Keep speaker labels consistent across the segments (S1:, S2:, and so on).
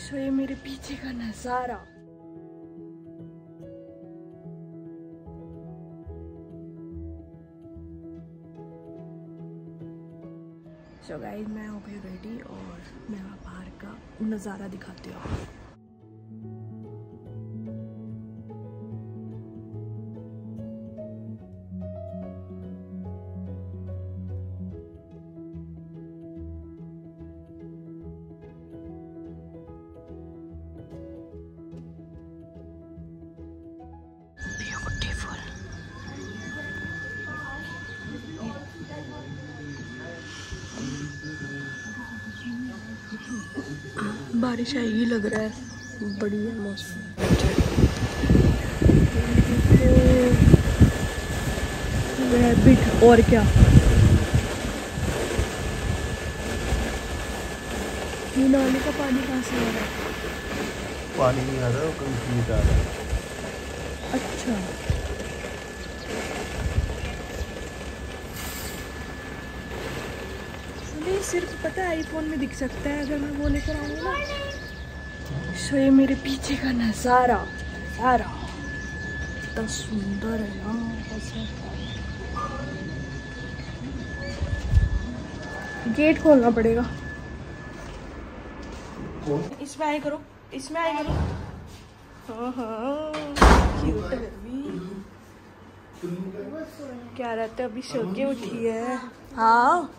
S1: सो ये मेरे पीछे का नजारा। सो गाइस मैं हो गई रेडी और मैं बाहर का नज़ारा दिखाती हूँ। बारिश आएगी लग रहा है, बढ़िया मौसम। रैबिट और क्या, ये नाले का पानी कहाँ से आ रहा है?
S2: पानी नहीं आ रहा, कंक्रीट आ रहा है।
S1: अच्छा सिर्फ पता है आईफोन में दिख सकता है, अगर मैं वो लेकर आऊंगी ना। सो ये मेरे पीछे का नजारा सारा इतना सुंदर है ना। गेट खोलना पड़ेगा। इसमें आई करो, इसमें आई करो। हाँ हाँ क्यूट है भी। क्या रहता है, अभी सो के उठी है। हाँ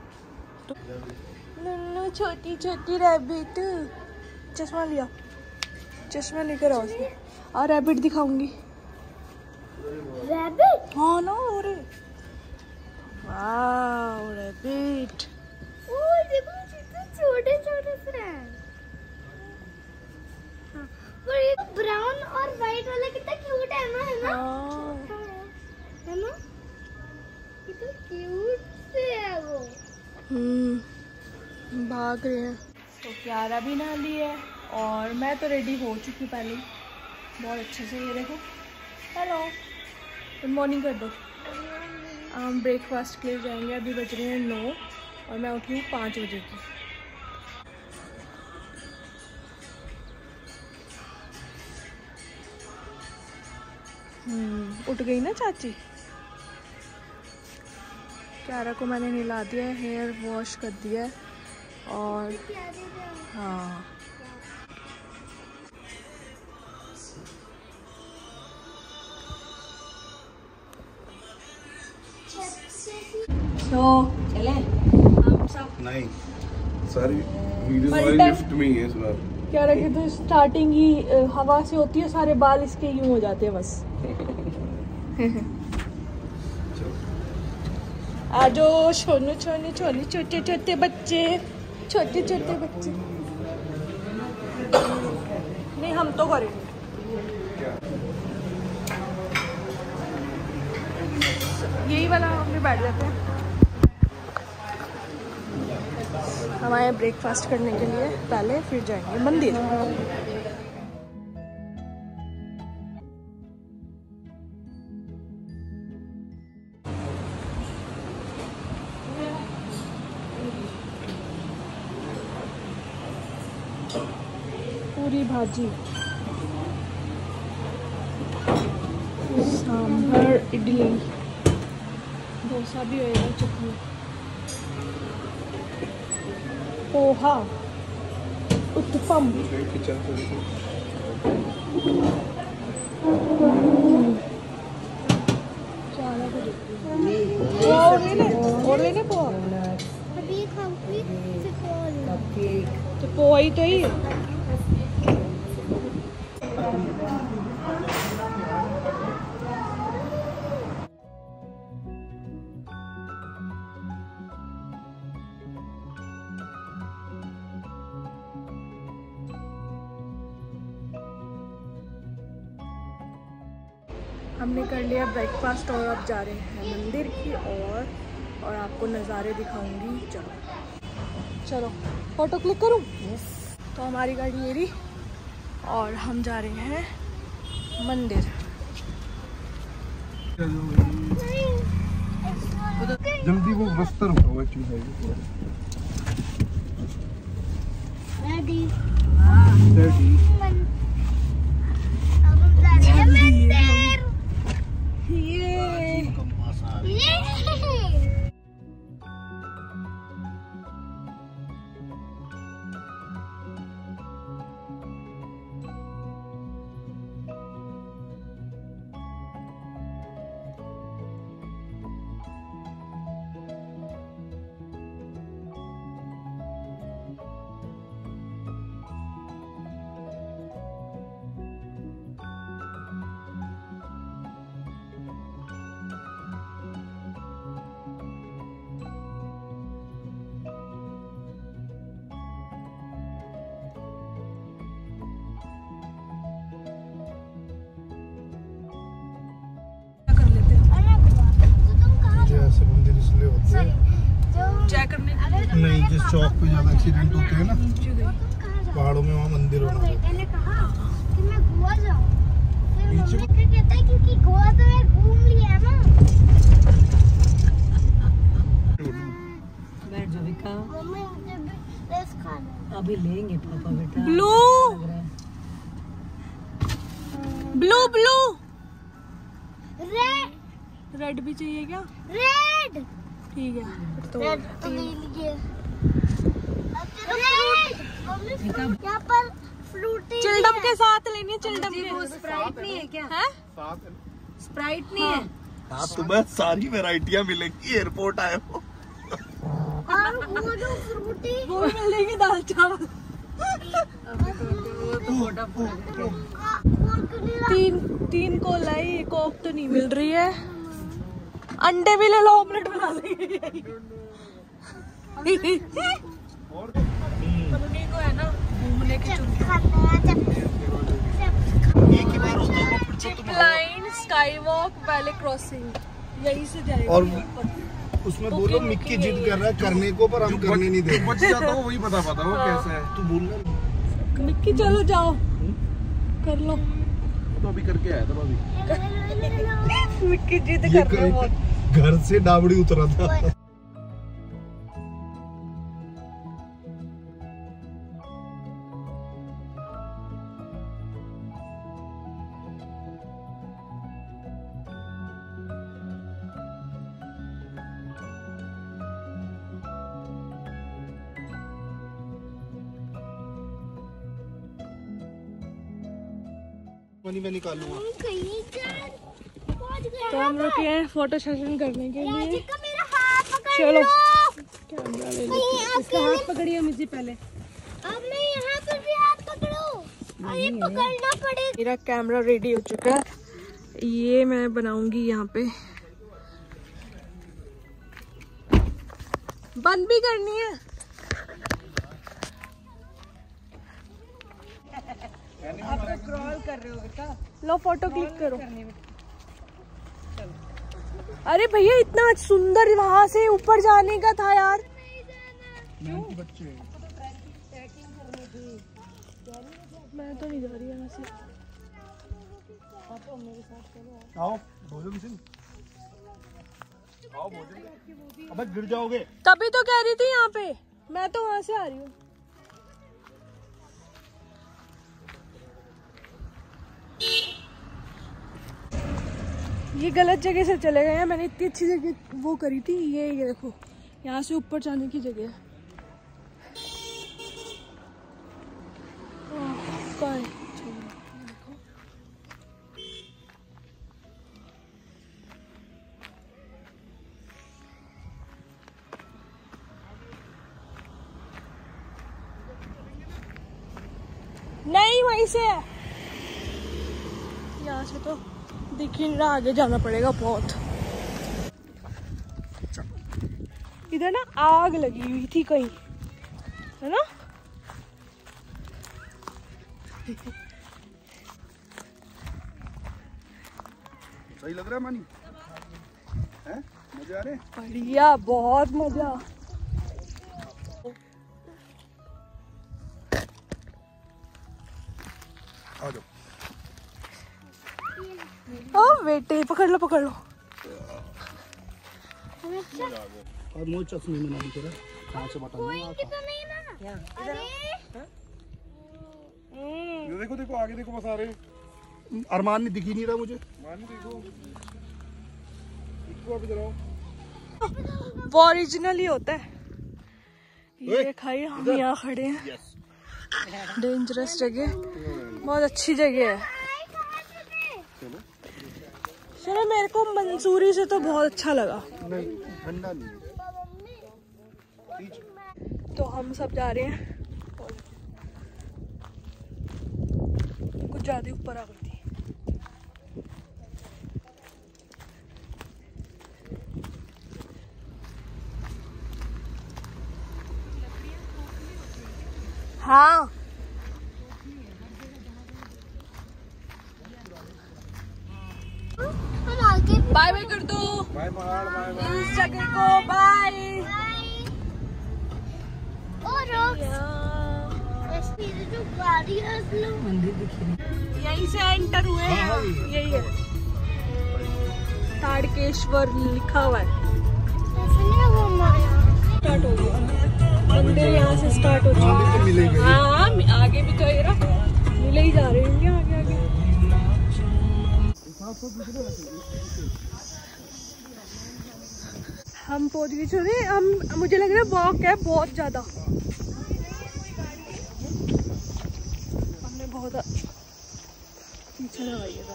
S1: नन्नू छोटी छोटी रैबिट। चश्मा लिया, चश्मा लेकर आओ उसमें। और रैबिट दिखाऊंगी। रैबिट? हाँ ना। अरे वाह रैबिट। ओह देखो कितने छोटे छोटे से हैं। और ये ब्राउन और वाइट वाला कितना क्यूट है ना, है ना? है ना? कितना क्यूट से है वो। भाग रहे हैं। तो क्यारा भी नहा ली है और मैं तो रेडी हो चुकी हूँ पहले बहुत अच्छे से। ये देखो, हेलो गुड मॉर्निंग कर दो। हम ब्रेकफास्ट के लिए जाएंगे। अभी बज रहे हैं 9 और मैं उठी हूँ 5 बजे की। उठ गई ना चाची। क्यारा को मैंने नहला दिया है, हेयर वॉश कर दिया है और हाँ तो चले हम सब।
S2: नहीं सारी वीडियो वाली लिफ्ट में ही है इस बार।
S1: क्या रखे तो स्टार्टिंग ही हवा से होती है, सारे बाल इसके यूं हो जाते हैं बस। आजो छोनू छोनू छोनू छोटे छोटे बच्चे, छोटे छोटे बच्चे। नहीं हम तो करेंगे। यही वाला हम बैठ जाते हैं। हम आए ब्रेकफास्ट करने के लिए पहले, फिर जाएंगे मंदिर। पूरी भाजी, सांभर, इडली, डोसा भी होएगा, चटनी, पोहा, उत्तपम। और लेने पोहा तो पोहा ही तो ही। हमने कर लिया ब्रेकफास्ट और अब जा रहे हैं मंदिर की ओर और आपको नज़ारे दिखाऊंगी। चलो चलो फोटो क्लिक करूं। तो हमारी गाड़ी ये रही और हम जा रहे हैं मंदिर।
S2: जल्दी वो बस्तर उठाओ एक्चुअली।
S3: रेडी नहीं, जिस चौक पे ज्यादा एक्सीडेंट होते हैं ना पहाड़ों में, वहाँ मंदिर होना।
S4: बेटे ने कहा कि मैं गोवा जाऊँ, फिर मम्मी को कहता है क्योंकि गोवा तो मैं घूम लिया ना।
S5: बैठ जाओ विका,
S4: मम्मी मुझे भी रेस खाना।
S5: अभी लेंगे पापा बेटा।
S1: Blue blue blue
S4: red
S1: red भी चाहिए क्या?
S4: रेड
S1: ठीक है तो
S4: रेड तो ले लीजिए। रेड यहाँ पर फ्रूटी
S1: चिल्डम के साथ लेनी है, चिल्डम के।
S5: स्प्राइट नहीं है क्या?
S1: है
S5: स्प्राइट नहीं है?
S2: हाँ, तुम्हें सारी वैरायटियां मिलेंगी एयरपोर्ट आए हो।
S4: और वो जो फ्रूटी
S1: वो भी मिलेगी, दाल चावल। तीन कोलाई, कोक तो नहीं मिल रही है। अंडे भी ले लो, ऑमलेट बना लेंगे। मम्मी को है ना घूमने की zip line, sky walk, valley crossing, यही से जाएगा।
S3: और उसमें बोलो मिक्की जिद कर रहा है करने को, पर हम करने नहीं दे रहे।
S2: बच जाता हो वही बता पाता वो कैसा है।
S3: तू बोलना
S1: मिक्की, चलो जाओ कर लो।
S2: तो अभी करके आया था भाभी।
S1: मिक्की जिद कर रहे बहुत।
S3: घर से डाबड़ी उतरा था। मैं निकालूंगा।
S1: तो हम रुके हैं फोटो सेशन करने के लिए।
S4: मेरा हाथ पकड़
S1: चलो
S4: लो।
S1: कैमरा ले लो। इसका हाथ पकड़िए मुझे पहले।
S4: अब मैं यहाँ पर भी हाथ पकड़ूं और ये पकड़ना पड़ेगा।
S1: मेरा कैमरा रेडी हो चुका है, ये मैं बनाऊंगी यहाँ पे। बंद भी करनी है। आप तो क्रॉल कर रहे हो बेटा। लो फोटो क्लिक करो। अरे भैया इतना सुंदर, वहां से ऊपर जाने का था यार। मैं तो नहीं जा रही यहाँ से। आप तो मेरे साथ चलो।
S3: आओ भोजन सिंह, आओ भोजन। अबे गिर जाओगे।
S1: तभी तो कह रही थी यहाँ पे, मैं तो वहां से आ रही हूँ। ये गलत जगह से चले गए हैं। मैंने इतनी अच्छी जगह वो करी थी। ये देखो, यहाँ से ऊपर जाने की जगह है। नहीं वहीं से है, यहाँ से तो दिख ही नहीं रहा। आगे जाना पड़ेगा बहुत। इधर ना आग लगी हुई थी कहीं, है ना?
S2: सही लग रहा है मानी? हैं? मजे आ रहे हैं?
S1: बढ़िया, बहुत मजा।
S2: आ जाओ।
S1: ओ बेटे पकड़ लो पकड़ लो।
S3: और मुझे चश्मे में नहीं तेरा कहाँ से बता
S4: तो नहीं ना। अरे
S3: देखो देखो आगे देखो बस आ रहे हैं। अरमान नहीं दिखी नहीं रहा मुझे।
S2: मानी देखो इसको आप इधर आओ।
S1: वो ओरिजिनल ही होता है। ये खाई हम यहाँ खड़े हैं। डेंजरस जगह, बहुत अच्छी जगह है। चलो मेरे को मंसूरी से तो बहुत अच्छा लगा।
S2: नहीं ठंडा नहीं।
S1: तो हम सब जा रहे हैं। कुछ ज्यादा ऊपर आ गई थी। हाँ
S4: हम आगे
S1: बाय बाय कर दो
S2: बाय पहाड़ बाय बाय।
S1: इस जगह को। बाय।
S4: और ऐसी जो गाड़ी है उसमें
S5: मंदिर दिख रही है।
S1: यहीं से एंटर हुए हैं। यही है, ताड़केश्वर लिखा हुआ है।
S4: ऐसे नहीं घूमना है।
S1: स्टार्ट हो गया मंदिर, यहाँ से स्टार्ट हो चुका है।
S3: मिलेगा।
S1: हाँ आगे भी तो ये रहा, मिले ही जा रहे होंगे आगे आगे। हम पहुंच गए। चले हम, मुझे लग रहा है वॉक है बहुत ज्यादा। हमने बहुत पीछे लगाइएगा।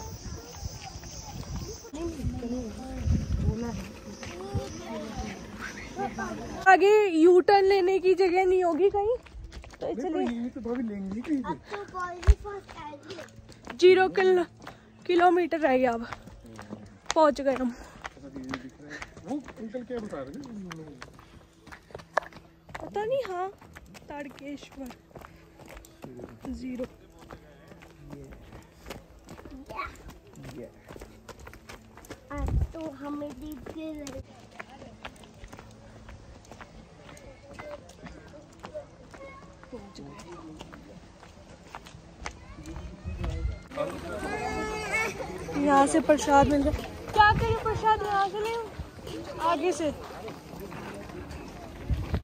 S1: आगे यू टर्न लेने की जगह नहीं होगी कहीं, तो इसलिए
S2: ये तो भाभी लेंगी कहीं
S4: अब तो कॉलेज फर्स्ट आएगी।
S1: 0 किलोमीटर रह गया। अब पहुंच गए हम।
S2: वो अंकल क्या बता रहे हैं?
S1: पता नहीं। हाँ ताड़केश्वर 0।
S4: अब तो हमें डीप के
S1: यहाँ से प्रसाद मिल गया। क्या करें, प्रसाद यहाँ से ले आगे से।